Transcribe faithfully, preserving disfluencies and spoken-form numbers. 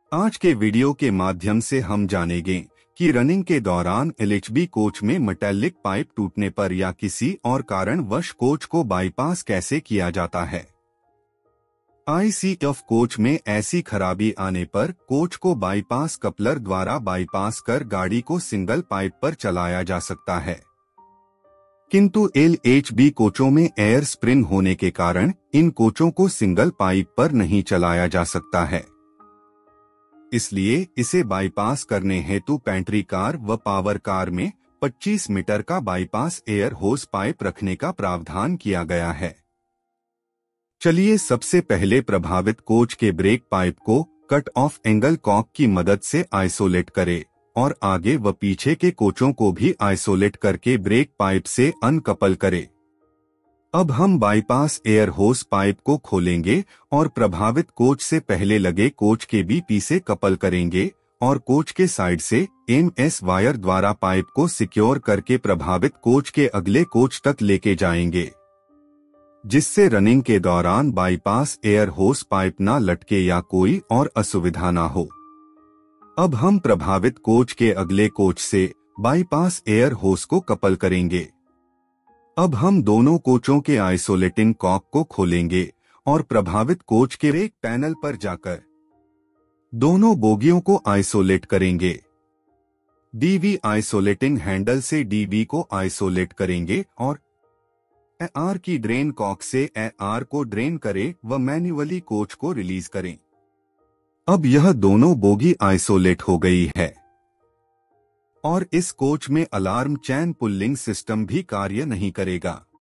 आज के वीडियो के माध्यम से हम जानेंगे कि रनिंग के दौरान एलएचबी कोच में मेटालिक पाइप टूटने पर या किसी और कारणवश कोच को बाईपास कैसे किया जाता है। आईसीएफ कोच में ऐसी खराबी आने पर कोच को बाईपास कपलर द्वारा बाईपास कर गाड़ी को सिंगल पाइप पर चलाया जा सकता है, किंतु एलएचबी कोचों में एयर स्प्रिंग होने के कारण इन कोचों को सिंगल पाइप पर नहीं चलाया जा सकता है। इसलिए इसे बाईपास करने हेतु पेंट्री कार व पावर कार में पच्चीस मीटर का बाईपास एयर होस पाइप रखने का प्रावधान किया गया है। चलिए सबसे पहले प्रभावित कोच के ब्रेक पाइप को कट ऑफ एंगल कॉक की मदद से आइसोलेट करें और आगे व पीछे के कोचों को भी आइसोलेट करके ब्रेक पाइप से अनकपल करें। अब हम बाईपास एयर होस पाइप को खोलेंगे और प्रभावित कोच से पहले लगे कोच के बीपी से कपल करेंगे और कोच के साइड से एमएस वायर द्वारा पाइप को सिक्योर करके प्रभावित कोच के अगले कोच तक लेके जाएंगे, जिससे रनिंग के दौरान बाईपास एयर होस पाइप ना लटके या कोई और असुविधा ना हो। अब हम प्रभावित कोच के अगले कोच से बाईपास एयर होस को कपल करेंगे। अब हम दोनों कोचों के आइसोलेटिंग कॉक को खोलेंगे और प्रभावित कोच के ब्रेक पैनल पर जाकर दोनों बोगियों को आइसोलेट करेंगे। डीवी आइसोलेटिंग हैंडल से डीवी को आइसोलेट करेंगे और एआर की ड्रेन कॉक से एआर को ड्रेन करें व मैन्युअली कोच को रिलीज करें। अब यह दोनों बोगी आइसोलेट हो गई है और इस कोच में अलार्म चैन पुल्लिंग सिस्टम भी कार्य नहीं करेगा।